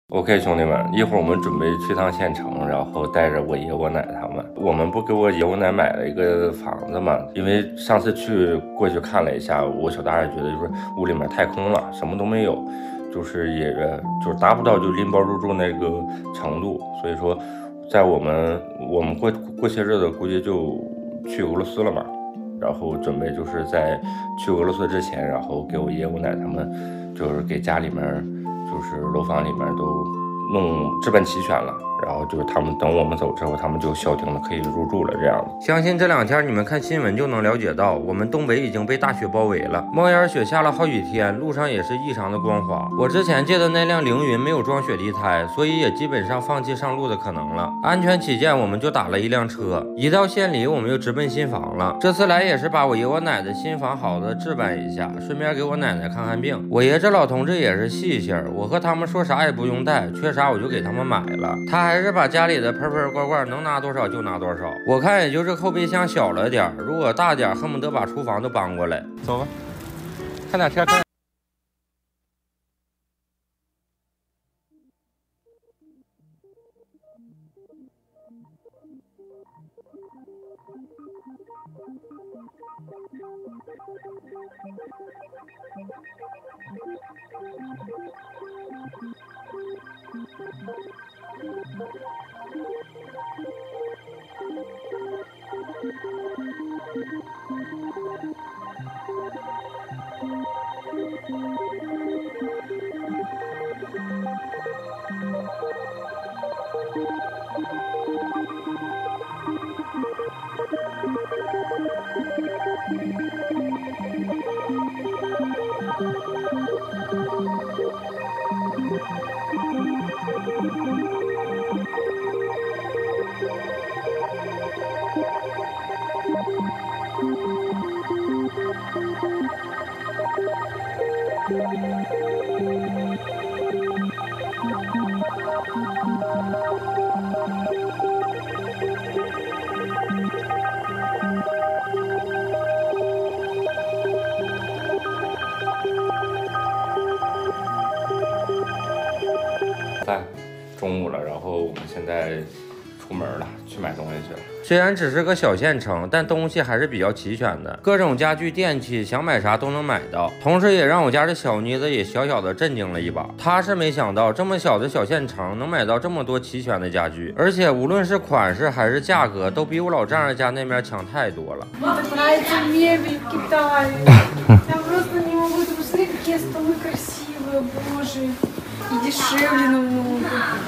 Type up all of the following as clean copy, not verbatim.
OK， 兄弟们，一会儿我们准备去趟县城，然后带着我爷我奶他们。我们不给我爷我奶买了一个房子嘛？因为上次过去看了一下，我小大爷觉得就是屋里面太空了，什么都没有，就是达不到就拎包入住那个程度。所以说，在我们过些日子估计就去俄罗斯了嘛。然后准备就是在去俄罗斯之前，然后给我爷我奶他们就是给家里面。就是楼房里面都弄置办齐全了，然后就是他们等我们走之后，他们就消停了，可以入住了这样的。相信这2天你们看新闻就能了解到，我们东北已经被大雪包围了，猫眼雪下了好几天，路上也是异常的光滑。我之前借的那辆凌云没有装雪地胎，所以也基本上放弃上路的可能了。安全起见，我们就打了一辆车，一到县里我们就直奔新房了。这次来也是把我爷我奶的新房好的置办一下，顺便给我奶奶看看病。我爷这老同志也是细心，我和他们说啥也不用带，缺啥我就给他们买了。他还是把家里的盆盆罐罐能拿多少就拿多少。我看也就是后备箱小了点，如果大点，恨不得把厨房都搬过来。走吧，看点车看。中午了，然后我们现在出门了，去买东西去了。虽然只是个小县城，但东西还是比较齐全的，各种家具电器，想买啥都能买到。同时也让我家这小妮子也小小的震惊了一把，她是没想到这么小的小县城能买到这么多齐全的家具，而且无论是款式还是价格，都比我老丈人家那边强太多了。 И дешевле намного.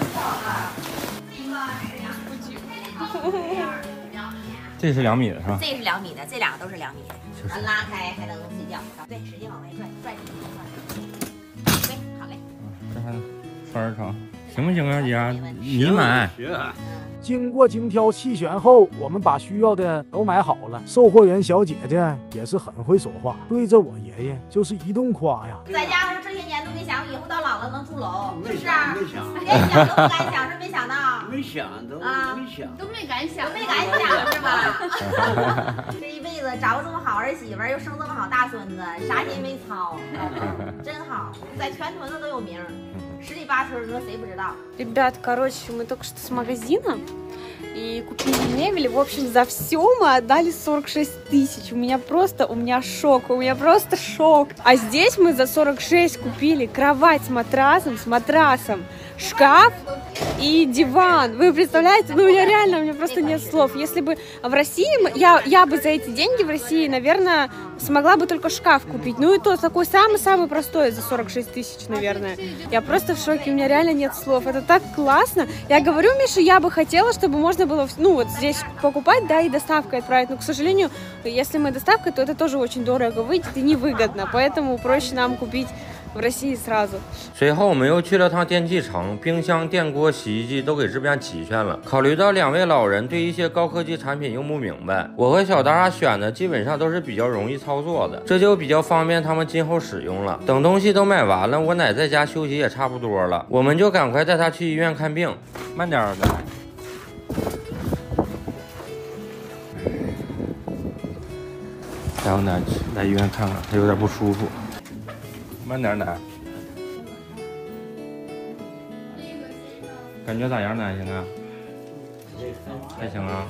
这是2米的是吧？ 这是2米的，这2个都是2米的。咱拉开还能睡觉。对，使劲往外拽，拽紧转。对，好嘞。 这还圈长，行不行啊，姐？你买。 经过精挑细选后，我们把需要的都买好了。售货员小姐姐也是很会说话，对着我爷爷就是一顿夸呀。 在家时候这些年都没想以后到老了能住楼，是不是啊？ 没想， 连想都不敢想，是没想到。 没想都没想， 都没敢想， 都没敢想是吧？这一辈子找个这么好儿媳妇，又生这么好大孙子，啥心没操，真好，在全屯子都有名。十里八村，你说谁不知道 Ребят, короче, мы только что с магазина и купили мебель. В общем, за все мы отдали 46 тысяч. У меня шок, у меня просто шок. А здесь мы за 46 купили кровать с матрасом, шкаф и диван. Вы представляете? Ну, у меня просто нет слов. Если бы в России, я бы за эти деньги в России, наверное, смогла бы только шкаф купить. Ну и то такой самый-самый простой за 46 тысяч, наверное. Я просто в шоке, у меня реально нет слов. Это так классно. Я говорю, Миша, я бы хотела, чтобы можно было, ну, вот здесь покупать, да, и доставкой отправить. Но, к сожалению, если мы доставкой, то это тоже очень дорого выйдет и невыгодно. Поэтому проще нам купить в России сразу. 随后我们又去了趟电器城，冰箱、电锅、洗衣机都给置办齐全了。考虑到2位老人对一些高科技产品用不明白，我和小达选的基本上都是比较容易操作的，这就比较方便他们今后使用了。等东西都买完了，我奶在家休息也差不多了，我们就赶快带她去医院看病。慢点儿，带我奶来医院看看，她有点不舒服。慢点奶。 感觉咋样呢？现在还行啊。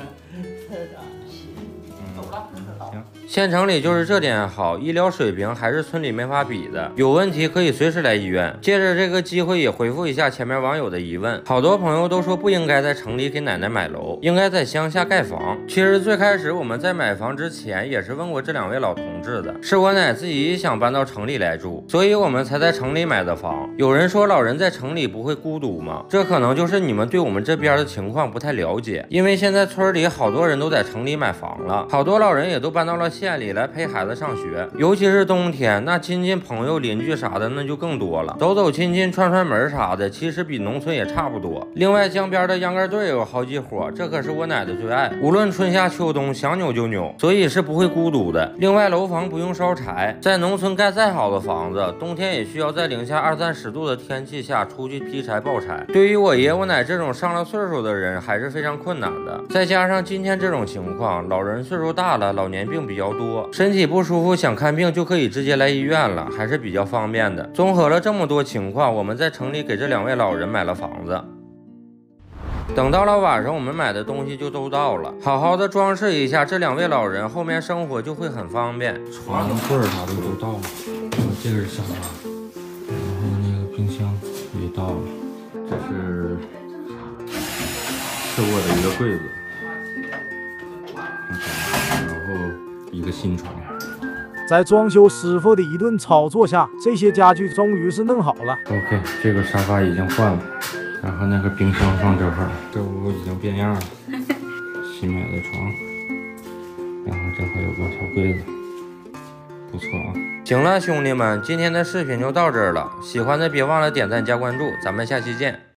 行，县城里就是这点好，医疗水平还是村里没法比的。有问题可以随时来医院。借着这个机会也回复一下前面网友的疑问，好多朋友都说不应该在城里给奶奶买楼，应该在乡下盖房。其实最开始我们在买房之前也是问过这2位老同志的，是我奶自己想搬到城里来住，所以我们才在城里买的房。有人说老人在城里不会孤独吗？这可能就是你们对我们这边的情况不太了解，因为现在村里好多人都在城里买房了，好多老人也都搬到了县里来陪孩子上学，尤其是冬天，那亲戚朋友邻居啥的那就更多了，走走亲戚串串门啥的，其实比农村也差不多。另外江边的秧歌队有好几伙，这可是我奶的最爱，无论春夏秋冬想扭就扭，所以是不会孤独的。另外楼房不用烧柴，在农村盖再好的房子，冬天也需要在零下20-30度的天气下出去劈柴爆柴，对于我爷我奶这种上了岁数的人还是非常困难的。再加上今天这种情况，老人岁数大了，老年病比较多，身体不舒服想看病就可以直接来医院了，还是比较方便的。综合了这么多情况，我们在城里给这2位老人买了房子。等到了晚上，我们买的东西就都到了，好好的装饰一下这2位老人，后面生活就会很方便。床柜啥的都到了，这个是沙发，然后那个冰箱也到了，这是次卧的一个柜子，然后一个新床。 在装修师傅的一顿操作下，这些家具终于是弄好了。 OK， 这个沙发已经换了，然后那个冰箱放这块儿，这屋已经变样了。新买的床，然后这块有个小柜子，不错啊。行了，兄弟们，今天的视频就到这儿了，喜欢的别忘了点赞加关注，咱们下期见。